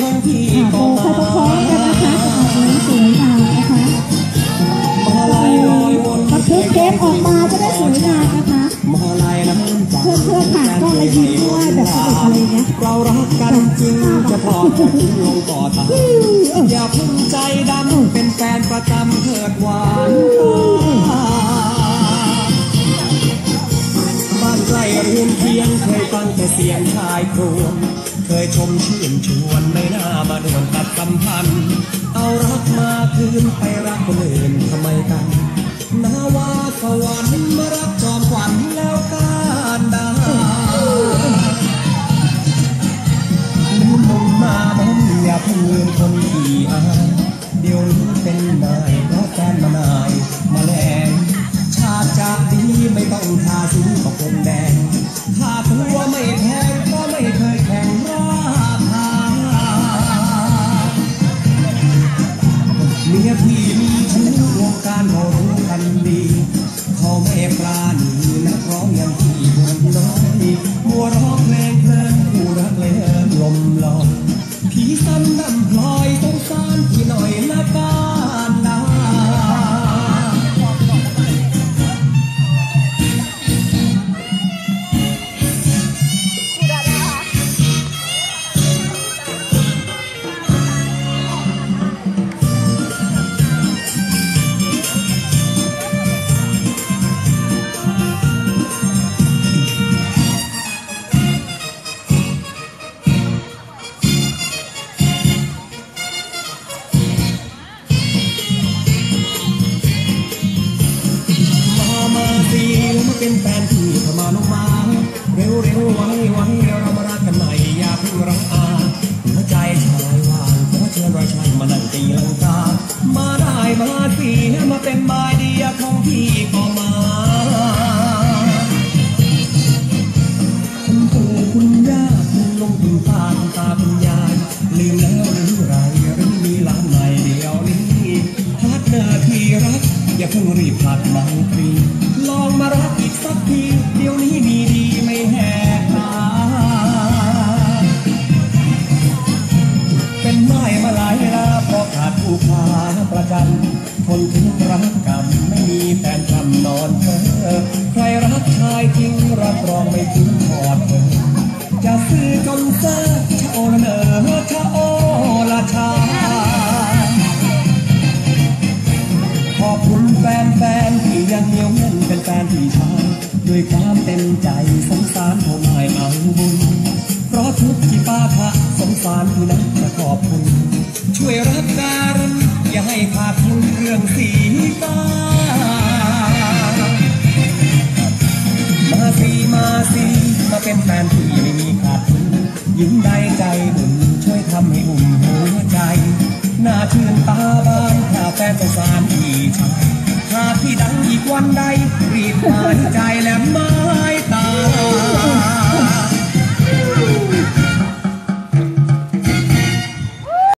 ของพี่ก็มาพร้อมกันนะคะจะออกมาสวยงามนะคะมาลายลอยวนบันทึกเทปออกมาจะได้สวยงามนะคะมาลายน้ำใจเพื่อนผ่านก็มายิ้มด้วยแบบสนุกอะไรเงี้ยเรารักกันจริงจะพอจะทิ้งลงก่อตาอย่าพึ่งใจดำเป็นแฟนประจำเถิดหวานบ้านใกล้เรือนเคียงเคยฟังแต่เสียงชายครวญเคยชมชื่นชวนไม่น่ามาด่วนตัดสัมพันธ์เอารักมาคืนไปรักคนอื่นทำไมกันนาว่าสวรรค์มารักจอมขวัญแล้วการดาลืมลงมาบ้องอย่าเพิ่งลืมคนที่อายเดี๋ยวนี้เป็นนายเพราะแฟนมานายมาแลงชาติจากดีไม่ต้องทาสีกับผมแดงถ้าตัวไม่แพงก็ไม่เคยแข่งราคาเมียพี่มีชู้วงการเขารู้กันดีเขาไม่ปราณีนักร้องอย่างพี่คนน้อยมัวร้องเพลงเพลินผู้รักเลยลมลอยพี่ซ้ำดำพลอยสงสารพี่หน่อยละกันนะเป็นแฟนที่เข้ามาน้องมาเร็วเร็วไว้ไว้เรามารักกันใหม่อย่าเพิ่งรักอาหัวใจชายว่างขอเชิญราชันมานั่งตีลังกามาได้มาสิมาเป็นไม้เดียของพี่ก็มาคุณปู่คุณย่าคุณลุงคุณป้าคุณตาคุณยายลืมแล้วหรือไรหรือมีหลานใหม่เดียวนี้พัดเนื้อที่รักอย่าเพิ่งรีบผลัดไมตรีลองมารักอีกสักทีเดี๋ยวนี้มีดีไม่แหกตาเป็นไม้มาหลายลาเพราะขาดผู้พาประกันคนที่รักกันไม่มีแฟนจำนอนเธอใครรักชายจริงรับรองไม่ทิ้งทอดเธอจะซื้อจนเซ่ชะโอละเนอชะโอละชาขอบคุณแฟนๆที่ยังเหนียวแน่นเป็นแฟนที่ชายด้วยความเต็มใจสงสารเขาไม่เอาบุญเพราะทุกที่ป้าพระสงสารที่นั้นมาขอบคุณช่วยรักการุณอย่าให้ขาดทุนเรื่องสีตามาสิมาเป็นแฟนที่ไม่มีขาดทุนยิ้มได้ใจบุญช่วยทำให้อุ่นหัวใจน่าชื่นตาบานถ้าแฟนสงสารพี่ชายหากพี่ดังอีกวันใดรีบมา